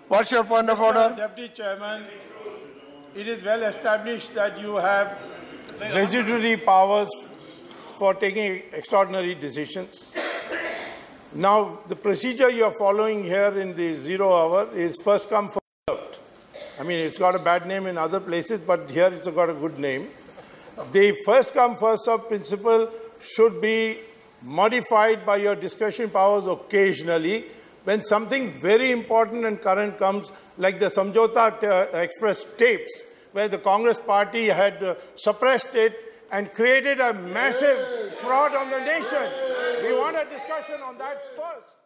What's your point of order? Deputy Chairman, it is well established that you have residuary powers for taking extraordinary decisions. Now, the procedure you are following here in the 0 hour is first come, first served. I mean, it's got a bad name in other places, but here it's got a good name. The first come, first served principle should be modified by your discretion powers occasionally when something very important and current comes, like the Samjhauta Express tapes, where the Congress party had suppressed it and created a massive fraud on the nation. We want a discussion on that first.